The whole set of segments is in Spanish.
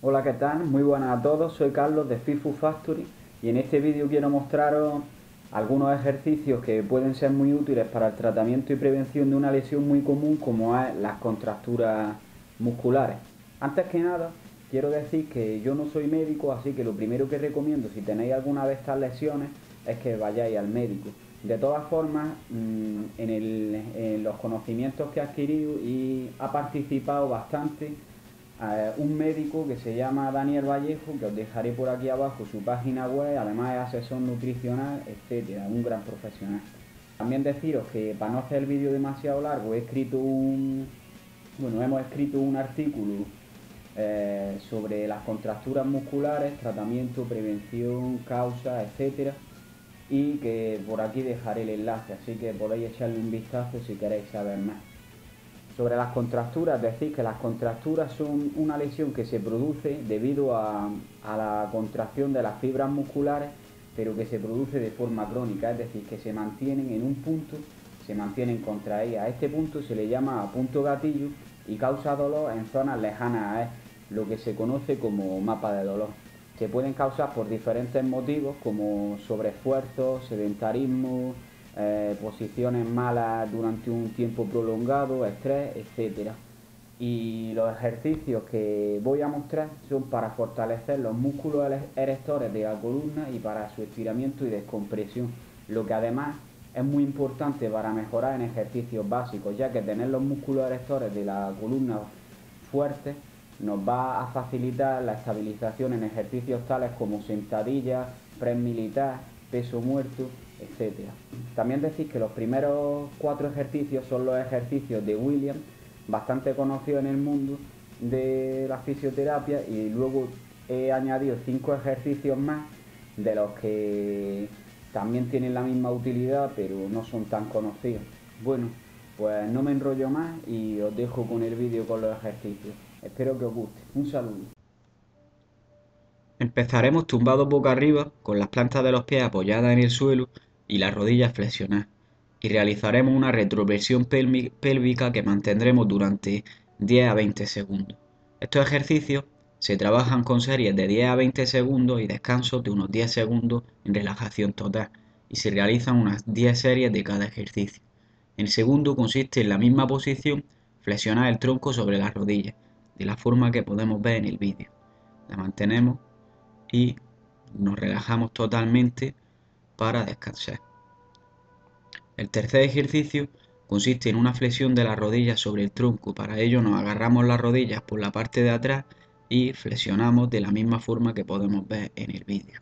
Hola, ¿qué tal? Muy buenas a todos, soy Carlos de FitFood Factory y en este vídeo quiero mostraros algunos ejercicios que pueden ser muy útiles para el tratamiento y prevención de una lesión muy común como es las contracturas musculares. Antes que nada, quiero decir que yo no soy médico, así que lo primero que recomiendo si tenéis alguna de estas lesiones es que vayáis al médico. De todas formas, en los conocimientos que he adquirido y ha participado bastante un médico que se llama Daniel Vallejo, que os dejaré por aquí abajo su página web, además es asesor nutricional, etcétera, un gran profesional. También deciros que para no hacer el vídeo demasiado largo hemos escrito un artículo sobre las contracturas musculares, tratamiento, prevención, causa, etcétera, y que por aquí dejaré el enlace, así que podéis echarle un vistazo si queréis saber más. Sobre las contracturas, decir que las contracturas son una lesión que se produce debido a la contracción de las fibras musculares, pero que se produce de forma crónica, es decir, que se mantienen en un punto, se mantienen contraídas. A este punto se le llama punto gatillo y causa dolor en zonas lejanas a él, lo que se conoce como mapa de dolor. Se pueden causar por diferentes motivos como sobreesfuerzo, sedentarismo, posiciones malas durante un tiempo prolongado, estrés, etcétera. Y los ejercicios que voy a mostrar son para fortalecer los músculos erectores de la columna y para su estiramiento y descompresión, lo que además es muy importante para mejorar en ejercicios básicos, ya que tener los músculos erectores de la columna fuertes nos va a facilitar la estabilización en ejercicios tales como sentadillas, press militar, peso muerto, etcétera. También decir que los primeros 4 ejercicios son los ejercicios de Williams, bastante conocido en el mundo de la fisioterapia, y luego he añadido 5 ejercicios más de los que también tienen la misma utilidad pero no son tan conocidos. Bueno, pues no me enrollo más y os dejo con el vídeo con los ejercicios. Espero que os guste. Un saludo. Empezaremos tumbados boca arriba, con las plantas de los pies apoyadas en el suelo y las rodillas flexionadas, y realizaremos una retroversión pélvica que mantendremos durante 10 a 20 segundos. Estos ejercicios se trabajan con series de 10 a 20 segundos y descansos de unos 10 segundos en relajación total, y se realizan unas 10 series de cada ejercicio. El segundo consiste en la misma posición, flexionar el tronco sobre las rodillas, de la forma que podemos ver en el vídeo. La mantenemos y nos relajamos totalmente para descansar. El tercer ejercicio consiste en una flexión de las rodillas sobre el tronco. Para ello nos agarramos las rodillas por la parte de atrás y flexionamos de la misma forma que podemos ver en el vídeo.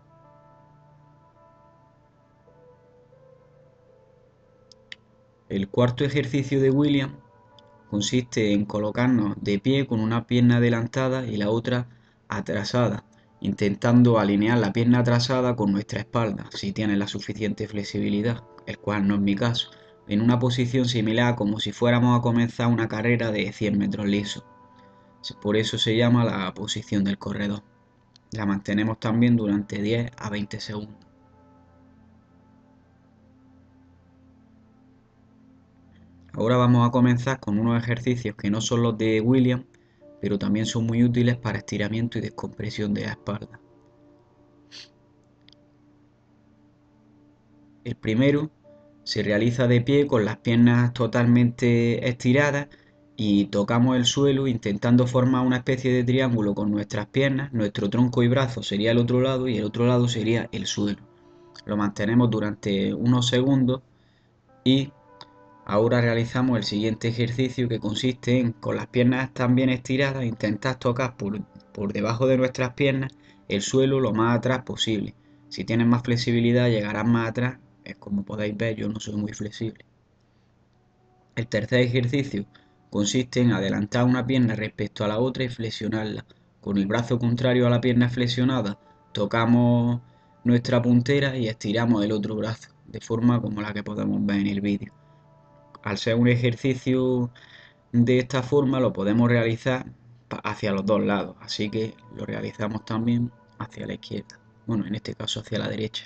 El cuarto ejercicio de Williams consiste en colocarnos de pie con una pierna adelantada y la otra atrasada, intentando alinear la pierna atrasada con nuestra espalda, si tiene la suficiente flexibilidad, el cual no es mi caso, en una posición similar como si fuéramos a comenzar una carrera de 100 metros lisos. Por eso se llama la posición del corredor. La mantenemos también durante 10 a 20 segundos. Ahora vamos a comenzar con unos ejercicios que no son los de Williams, pero también son muy útiles para estiramiento y descompresión de la espalda. El primero se realiza de pie con las piernas totalmente estiradas y tocamos el suelo intentando formar una especie de triángulo con nuestras piernas. Nuestro tronco y brazo sería el otro lado y el otro lado sería el suelo. Lo mantenemos durante unos segundos y ahora realizamos el siguiente ejercicio, que consiste en, con las piernas también estiradas, intentar tocar por debajo de nuestras piernas el suelo lo más atrás posible. Si tienes más flexibilidad llegarás más atrás. Como podéis ver, yo no soy muy flexible. El tercer ejercicio consiste en adelantar una pierna respecto a la otra y flexionarla. Con el brazo contrario a la pierna flexionada tocamos nuestra puntera y estiramos el otro brazo, de forma como la que podemos ver en el vídeo. Al ser un ejercicio de esta forma lo podemos realizar hacia los dos lados, así que lo realizamos también hacia la izquierda, bueno, en este caso hacia la derecha.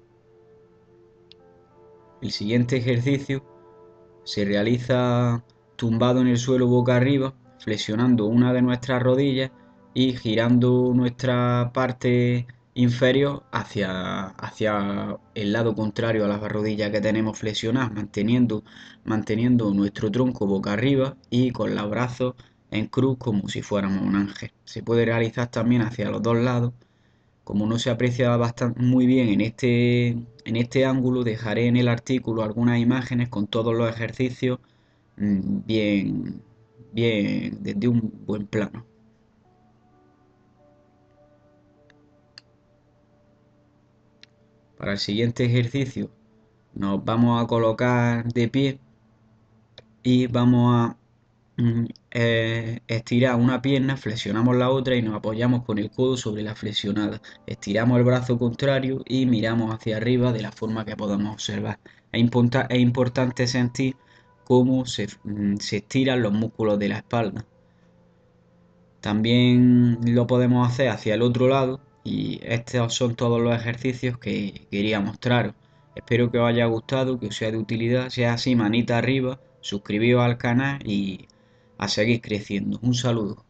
El siguiente ejercicio se realiza tumbado en el suelo boca arriba, flexionando una de nuestras rodillas y girando nuestra parte inferior hacia el lado contrario a las rodillas que tenemos flexionadas, manteniendo nuestro tronco boca arriba y con los brazos en cruz como si fuéramos un ángel. Se puede realizar también hacia los dos lados. Como no se aprecia muy bien en este ángulo, dejaré en el artículo algunas imágenes con todos los ejercicios bien, bien desde un buen plano. Para el siguiente ejercicio nos vamos a colocar de pie y vamos a estirar una pierna, flexionamos la otra y nos apoyamos con el codo sobre la flexionada. Estiramos el brazo contrario y miramos hacia arriba de la forma que podamos observar. Es importante sentir cómo se estiran los músculos de la espalda. También lo podemos hacer hacia el otro lado y estos son todos los ejercicios que quería mostraros. Espero que os haya gustado, que os sea de utilidad. Si es así, manita arriba, suscribíos al canal y a seguir creciendo. Un saludo.